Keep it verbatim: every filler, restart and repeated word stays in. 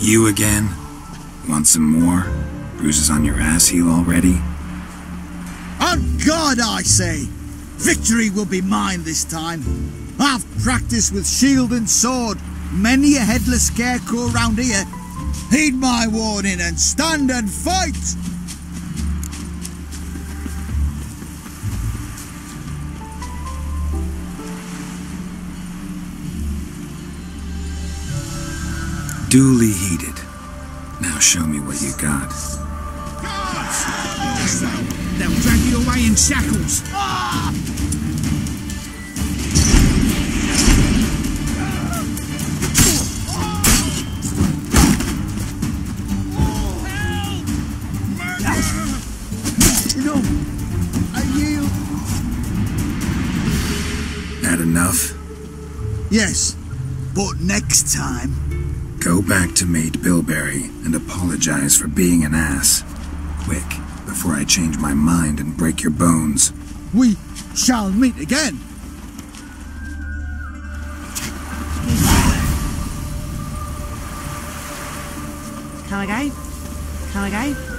You again? Want some more? Bruises on your ass heel already? On God, I say! Victory will be mine this time. I've practiced with shield and sword. Many a headless scarecrow round here. Heed my warning and stand and fight! Duly heeded. Now show me what you got. They'll drag you away in shackles. Ah! No, I yield. That enough? Yes, but next time. Go back to Maid Bilberry and apologize for being an ass. Quick, before I change my mind and break your bones. We shall meet again. Can I go? Can I go?